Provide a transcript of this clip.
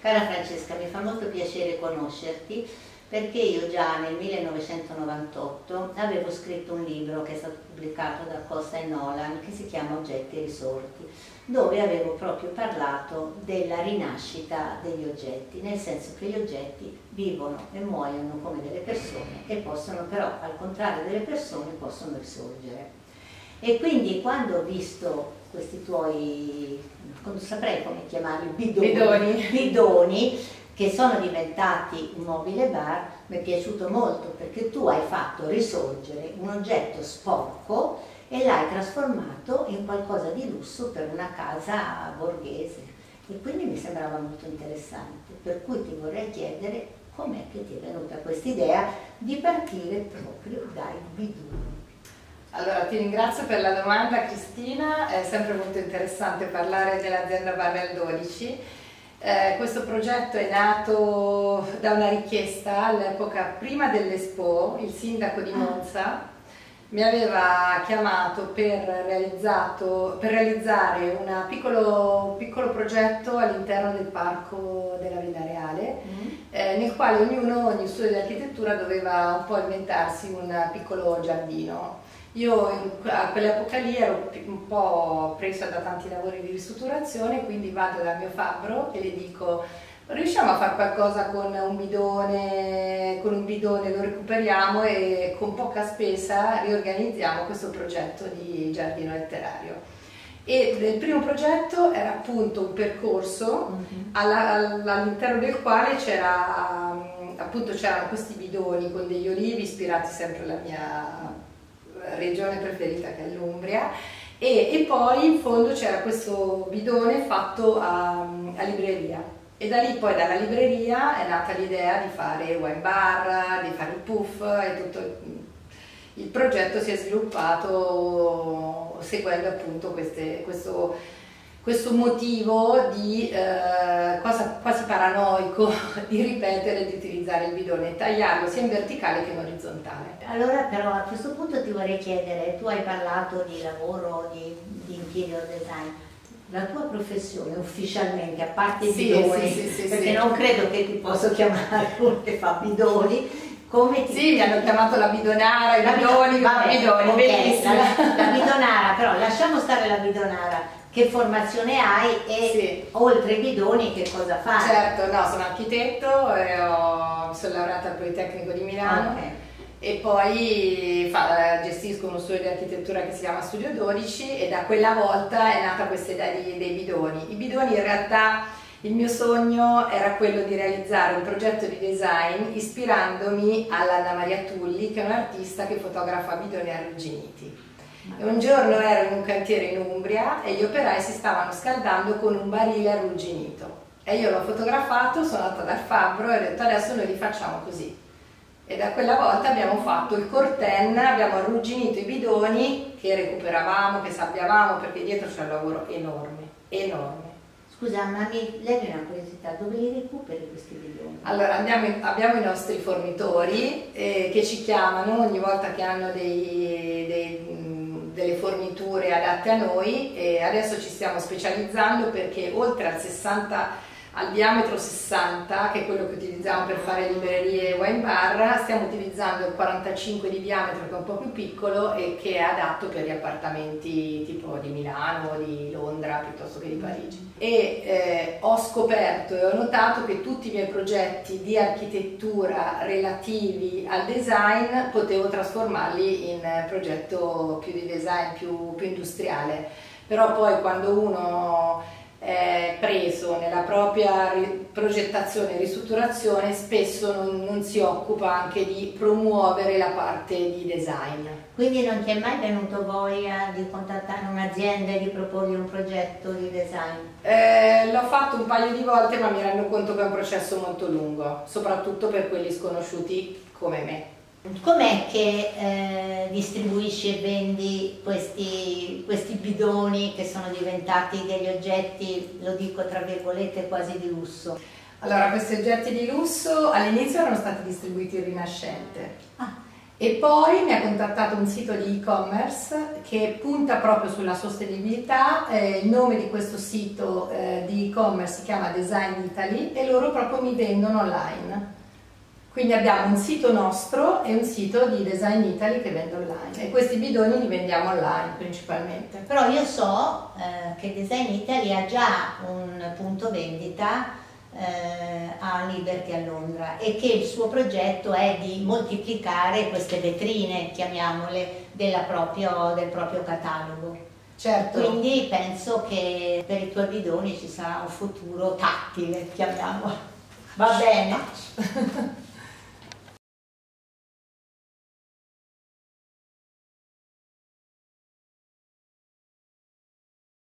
Cara Francesca, mi fa molto piacere conoscerti perché io già nel 1998 avevo scritto un libro che è stato pubblicato da Costa e Nolan che si chiama Oggetti risorti, dove avevo proprio parlato della rinascita degli oggetti, nel senso che gli oggetti vivono e muoiono come delle persone e possono però, al contrario delle persone, possono risorgere. E quindi quando ho visto questi tuoi, non saprei come chiamarli, bidoni, che sono diventati un mobile bar, mi è piaciuto molto perché tu hai fatto risorgere un oggetto sporco e l'hai trasformato in qualcosa di lusso per una casa borghese. E quindi mi sembrava molto interessante, per cui ti vorrei chiedere com'è che ti è venuta questa idea di partire proprio dai bidoni. Allora, ti ringrazio per la domanda Cristina, è sempre molto interessante parlare dell'azienda Barrel 12. Questo progetto è nato da una richiesta all'epoca prima dell'Expo. Il sindaco di Monza mi aveva chiamato per realizzare un piccolo progetto all'interno del parco della Villa Reale, nel quale ogni studio di architettura doveva un po' inventarsi un piccolo giardino. Io a quell'epoca lì ero un po' presa da tanti lavori di ristrutturazione, quindi vado dal mio fabbro e le dico: riusciamo a fare qualcosa con un bidone, lo recuperiamo e con poca spesa riorganizziamo questo progetto di giardino letterario. E il primo progetto era appunto un percorso all'interno del quale c'erano questi bidoni con degli olivi ispirati sempre alla mia regione preferita, che è l'Umbria, e poi in fondo c'era questo bidone fatto a libreria, e da lì poi dalla libreria è nata l'idea di fare wine bar, di fare il puff, e tutto il progetto si è sviluppato seguendo appunto questo motivo di quasi paranoico di ripetere e di utilizzare il bidone e tagliarlo sia in verticale che in orizzontale. Allora però a questo punto ti vorrei chiedere, tu hai parlato di lavoro, di interior design, la tua professione ufficialmente, a parte i bidoni, perché non credo che ti posso chiamare uno che fa bidoni, come ti... Sì, mi hanno chiamato la bidonara, i bidoni, okay, bellissima. La bidonara, però lasciamo stare la bidonara. Che formazione hai e oltre i bidoni che cosa fai? Certo, no, sono architetto, mi sono laureata al Politecnico di Milano, e poi gestisco uno studio di architettura che si chiama Studio 12, e da quella volta è nata questa idea dei bidoni. I bidoni, in realtà il mio sogno era quello di realizzare un progetto di design ispirandomi all'Anna Maria Tulli, che è un'artista che fotografa bidoni arrugginiti. E un giorno ero in un cantiere in Umbria e gli operai si stavano scaldando con un barile arrugginito, e io l'ho fotografato, sono andata dal fabbro e ho detto: adesso noi li facciamo così. E da quella volta abbiamo fatto il corten, abbiamo arrugginito i bidoni che recuperavamo, che sabbiavamo, perché dietro c'è un lavoro enorme, enorme. Scusa, ma mi levi una curiosità, dove li recuperi questi bidoni? Allora, abbiamo i nostri fornitori che ci chiamano ogni volta che hanno delle forniture adatte a noi, e adesso ci stiamo specializzando perché oltre al diametro 60, che è quello che utilizziamo per fare librerie e wine bar, stiamo utilizzando il 45 di diametro, che è un po' più piccolo e che è adatto per gli appartamenti tipo di Milano, di Londra piuttosto che di Parigi. E ho scoperto e ho notato che tutti i miei progetti di architettura relativi al design potevo trasformarli in progetto più di design, più industriale, però poi quando uno preso nella propria progettazione e ristrutturazione spesso non si occupa anche di promuovere la parte di design. Quindi non ti è mai venuto voglia di contattare un'azienda e di proporgli un progetto di design? L'ho fatto un paio di volte, ma mi rendo conto che è un processo molto lungo, soprattutto per quelli sconosciuti come me. Com'è che distribuisci e vendi questi bidoni che sono diventati degli oggetti, lo dico tra virgolette, quasi di lusso? Allora, questi oggetti di lusso all'inizio erano stati distribuiti in Rinascente. E poi mi ha contattato un sito di e-commerce che punta proprio sulla sostenibilità. Il nome di questo sito di e-commerce si chiama Design Italy e loro proprio mi vendono online. Quindi abbiamo un sito nostro e un sito di Design Italy che vende online, e questi bidoni li vendiamo online principalmente. Però io so che Design Italy ha già un punto vendita a Liberty a Londra, e che il suo progetto è di moltiplicare queste vetrine, chiamiamole, del proprio catalogo. Certo. Quindi penso che per i tuoi bidoni ci sarà un futuro tattile, chiamiamolo. Va bene.